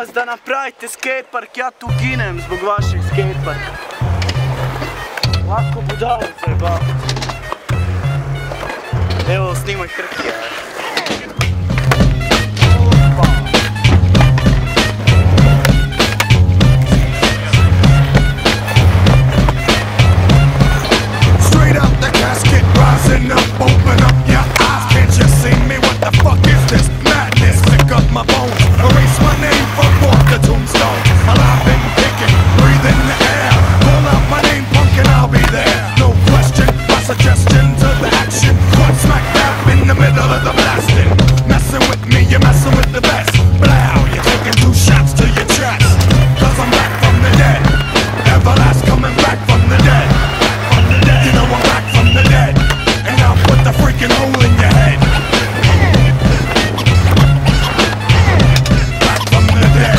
vas da napravite skatepark, ja tu ginem zbog vašeg skateparka. Lako budalice, ba. Evo, snimaj trke, Rising up, open up your eyes. Can't you see me? What the fuck is this madness? Pick up my bones, erase my name from off the tombstone. Alive and kicking, breathing the air. Call out my name, punk, and I'll be there. No question, my suggestion to the action. One smack dab in the middle of the blasting. Messing with me, you're messing with the best. Blow, you're taking 2 shots to your chest. Cause I'm back from the dead. Everlast coming back from the dead. You know I'm back from the dead. And I'll put the freaking hole in your head. Back from the dead.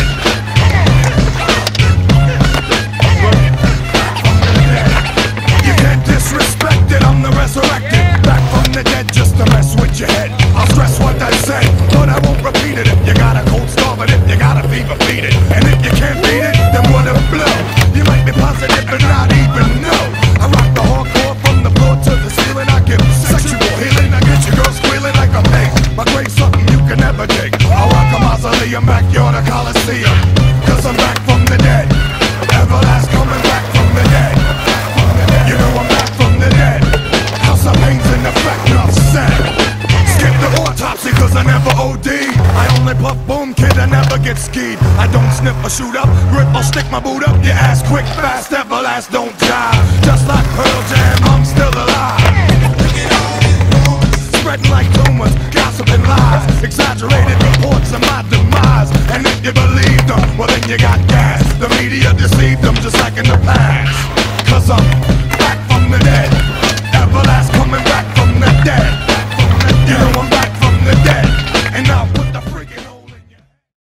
Back from the dead. You can't disrespect it, I'm the resurrected. Back from the dead just to mess with your head. I'll stress what I said, but I won't repeat it. If you got a cold starve it, if you got a fever, feed it. And if you can't beat it, then what a blow. You might be positive but not even know. I rock the hardcore from the floor to the ceiling. I give sexual healing. I get your girl squealing like a pig. My grave's something you can never dig. I rock a mausoleum, backyard a coliseum. Cause I'm back from the dead. Everlast coming back from the dead. You know I'm back from the dead. House of pains in effect, enough said. Skip the autopsy cause I never OD. I only puff boom, kid, I never get skied. I don't snip or shoot up, grip or stick my boot up your ass quick, fast, Everlast don't die. Just like Pearl Jam, I'm still alive. Spreading like tumors, gossiping lies, exaggerated reports of my demise. And if you believe them, well then you got gas. The media deceived them just like in the past. Cause I'm